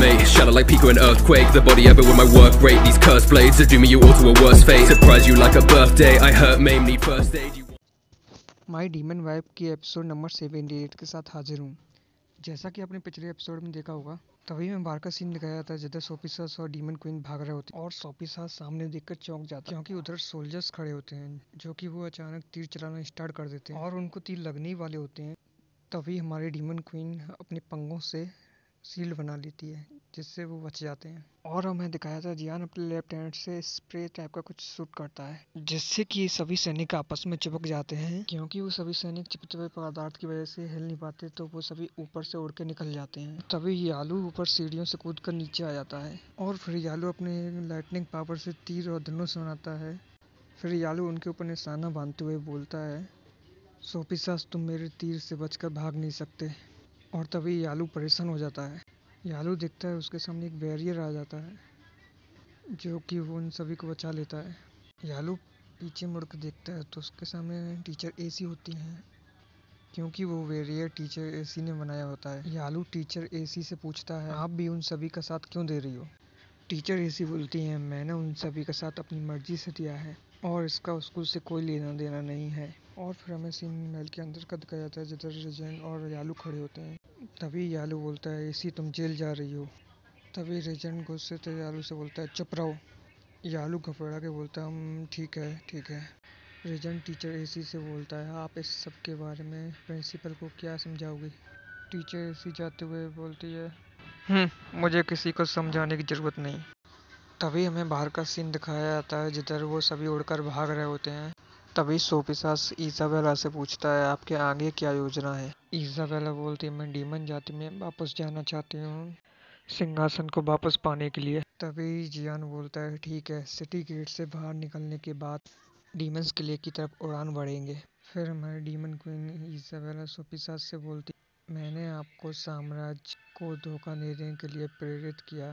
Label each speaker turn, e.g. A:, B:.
A: mate. Shatter like Pico and earthquake. The body I built with my work rate. These cursed blades are dooming you all to a worse fate. Surprise you like a birthday. I hurt, maim, need first aid.
B: My demon vibe की episode number 78 के साथ हाजिर हूँ। जैसा कि आपने पिछले episode में देखा होगा, तभी में बाहर का सीन दिखाया जाता है जिधर सोपिसास और डीमन क्वीन भाग रहे होते हैं और सोपिसास सामने देखकर चौंक जाता है क्योंकि उधर सोल्जर्स खड़े होते हैं जो कि वो अचानक तीर चलाना स्टार्ट कर देते हैं और उनको तीर लगने ही वाले होते हैं। तभी हमारी डीमन क्वीन अपने पंगों से शील्ड बना लेती है जिससे वो बच जाते हैं और हमें दिखाया था जियान अपने लेफ्ट हैंड से स्प्रे टाइप का कुछ शूट करता है जिससे कि सभी सैनिक आपस में चिपक जाते हैं क्योंकि वो सभी सैनिक चिपचिपे पदार्थ की वजह से हिल नहीं पाते तो वो सभी ऊपर से उड़ के निकल जाते हैं। तभी यालू ऊपर सीढ़ियों से कूद कर नीचे आ जाता है और फिर यालू अपने लाइटनिंग पावर से तीर और धनुष बनाता है। फिर यालू उनके ऊपर निशाना बांधते हुए बोलता है, सोपिसास तुम मेरे तीर से बचकर भाग नहीं सकते। और तभी यालू परेशान हो जाता है। यालू देखता है उसके सामने एक बैरियर आ जाता है जो कि वो उन सभी को बचा लेता है। यालू पीछे मुड़कर देखता है तो उसके सामने टीचर एसी होती हैं क्योंकि वो बैरियर टीचर एसी ने बनाया होता है। यालू टीचर एसी से पूछता है, आप भी उन सभी का साथ क्यों दे रही हो? टीचर एसी बोलती हैं, मैंने उन सभी का साथ अपनी मर्जी से दिया है और इसका स्कूल से कोई लेना देना नहीं है। और फिर हमें सीन महल के अंदर का दिखाया जाता है जिधर रेजेंट और यालू खड़े होते हैं। तभी यालू बोलता है, एसी तुम जेल जा रही हो। तभी रेजेंट गुस्से से यालू से बोलता है, चुप रहो। यालू घबरा के बोलता है, ठीक है ठीक है। रेजेंट टीचर एसी से बोलता है, आप इस सब के बारे में प्रिंसिपल को क्या समझाओगे? टीचर एसी जाते हुए बोलती है, मुझे किसी को समझाने की ज़रूरत नहीं। तभी हमें बाहर का सीन दिखाया जाता है जिधर वो सभी उड़कर भाग रहे होते हैं। तभी सोपिसास इज़ाबेला से पूछता है, आपके आगे क्या योजना है? इज़ाबेला बोलती है, मैं डीमन जाति में वापस जाना चाहती हूँ सिंहासन को वापस पाने के लिए। तभी जियान बोलता है, ठीक है, सिटी गेट से बाहर निकलने के बाद डीमंस किले की तरफ उड़ान भरेंगे। फिर हमारी डीमन क्वीन इज़ाबेला सोपिसास से बोलती, मैंने आपको साम्राज्य को धोखा देने के लिए प्रेरित किया